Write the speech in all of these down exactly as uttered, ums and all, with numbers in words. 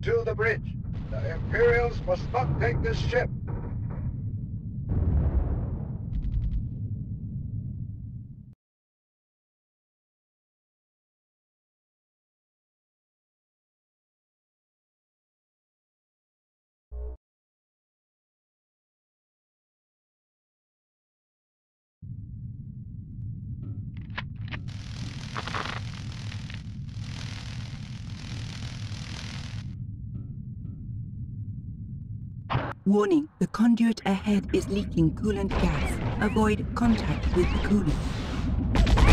to the bridge. The Imperials must not take this ship. Warning, the conduit ahead is leaking coolant gas. Avoid contact with the coolant.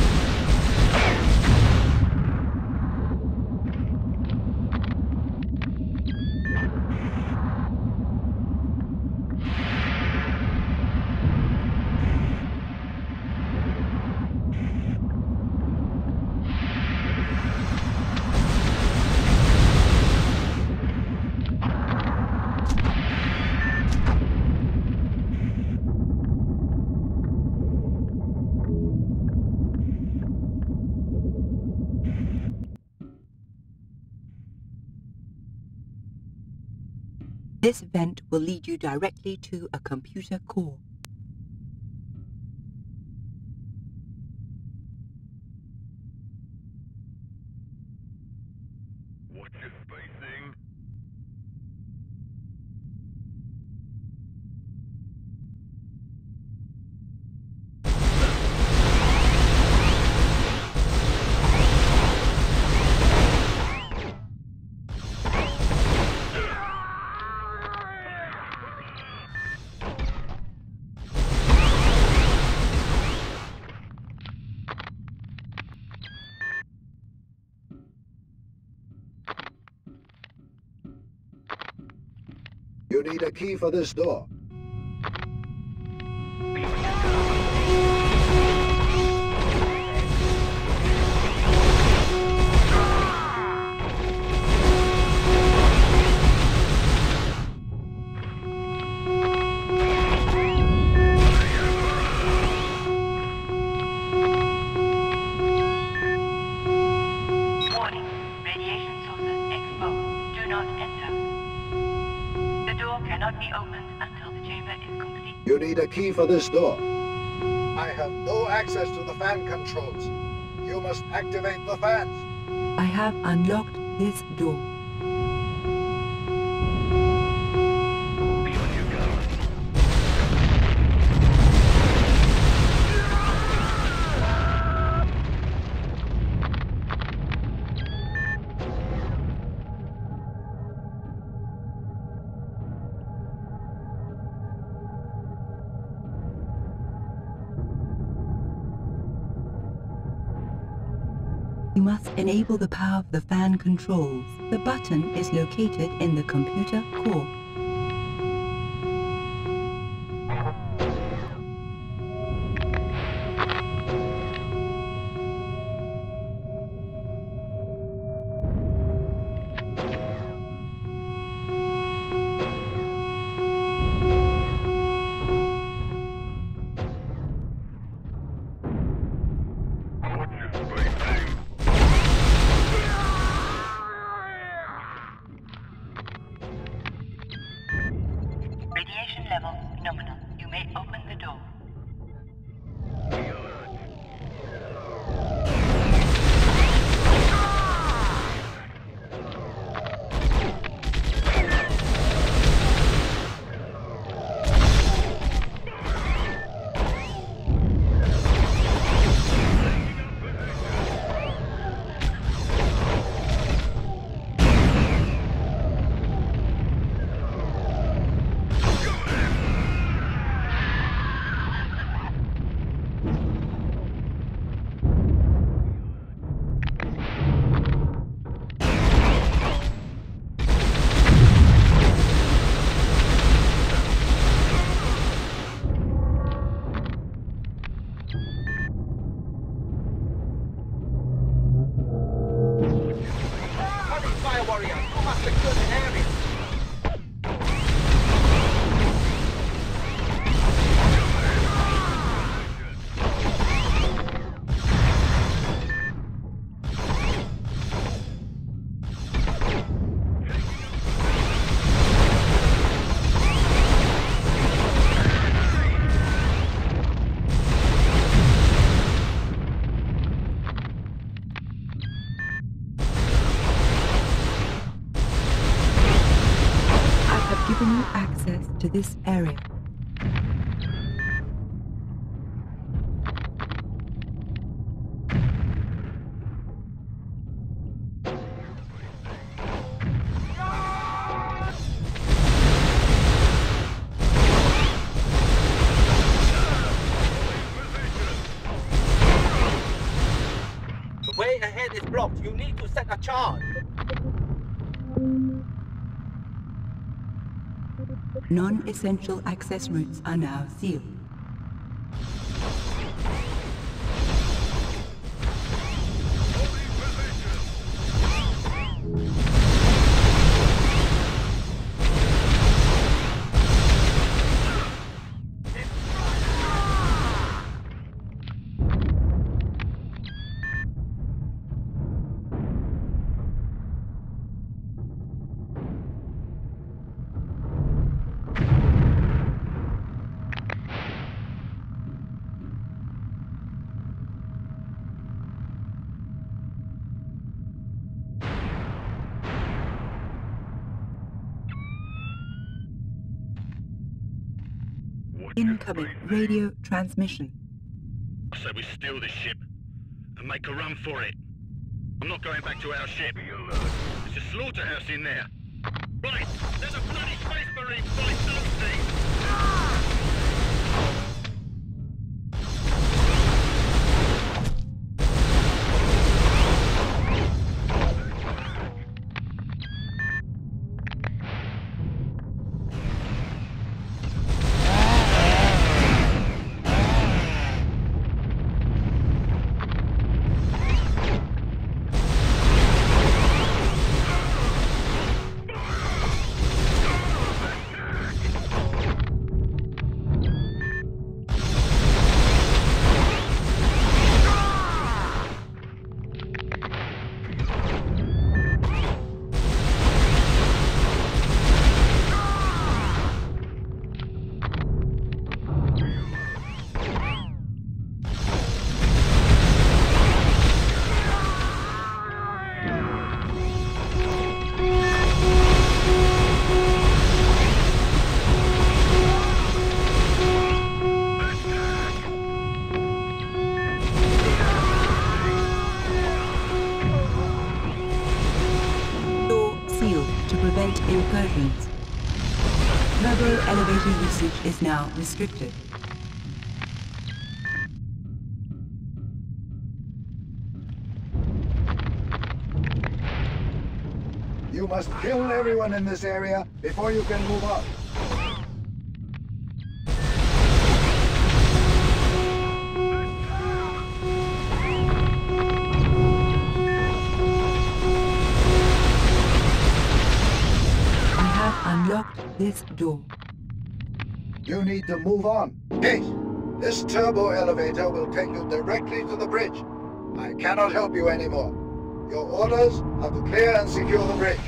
This vent will lead you directly to a computer core. What's your spacing? You need a key for this door. Warning. Radiation sources exposed. Do not enter. The door cannot be opened until the chamber is complete. You need a key for this door. I have no access to the fan controls. You must activate the fans. I have unlocked this door. Be on your guard. You must enable the power of the fan controls. The button is located in the computer core. What's your spacing? this area. The way ahead is blocked. You need to set a charge. Non-essential access routes are now sealed. Incoming radio transmission. I say we steal this ship and make a run for it. I'm not going back to our ship. There's a slaughterhouse in there. Right, there's a bloody space marine fight something. Incursions. Turbo elevator usage is now restricted. You must kill everyone in this area before you can move on. Unlocked this door. You need to move on. Gate! This turbo elevator will take you directly to the bridge. I cannot help you anymore. Your orders are to clear and secure the bridge.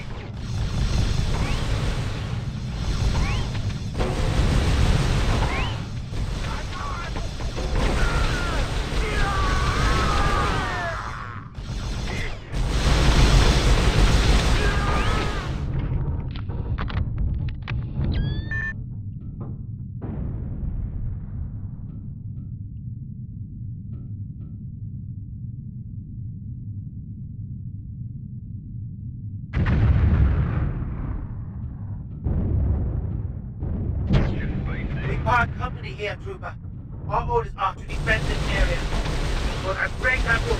Our company here, Trooper. Our orders are to defend this area. But I break that rule.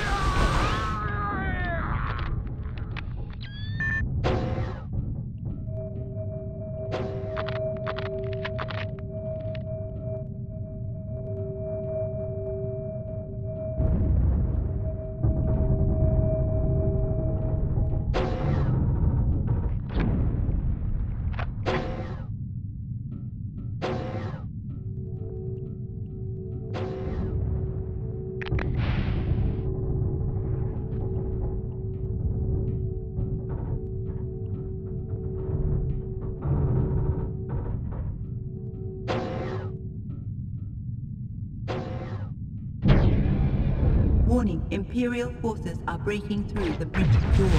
Warning, Imperial forces are breaking through the bridge door.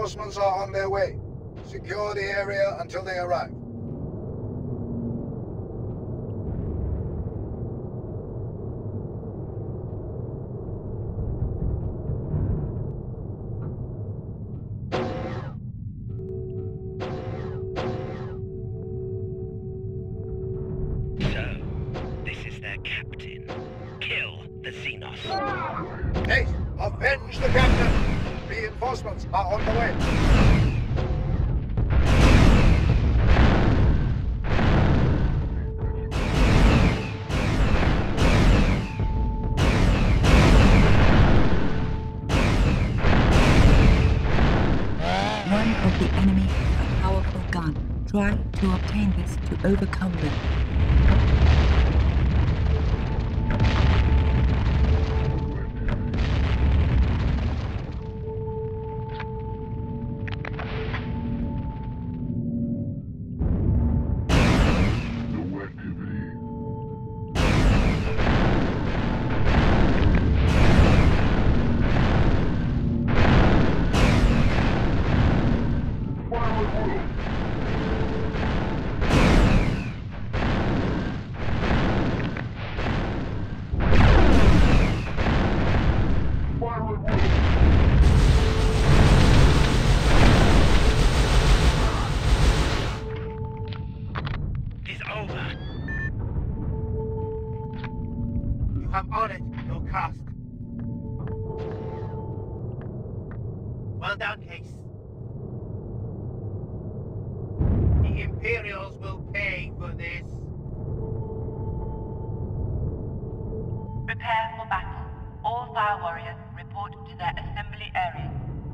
Reinforcements are on their way. Secure the area until they arrive. So, this is their captain. Kill the Xenos. Haste! Avenge the captain! Reinforcements are on the way. One of the enemy has a powerful gun. Try to obtain this to overcome them. It's over. You have honored your caste. Well done, Case. The Imperials will pay for this. Prepare for battle. All fire warriors report to their assembly area.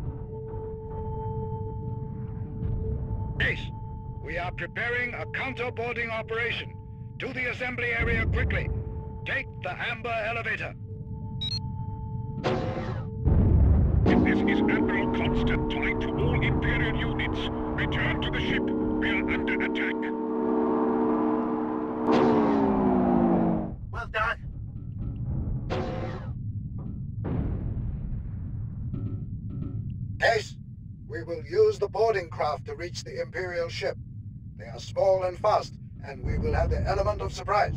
Ace, we are preparing a counter-boarding operation. To the assembly area quickly. Take the Amber Elevator. This is Admiral Constantine to all Imperial units. Return to the ship. We are under attack. Well done. Ace, we will use the boarding craft to reach the Imperial ship. They are small and fast, and we will have the element of surprise.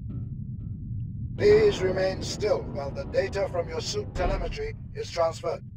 Please remain still while the data from your suit telemetry is transferred.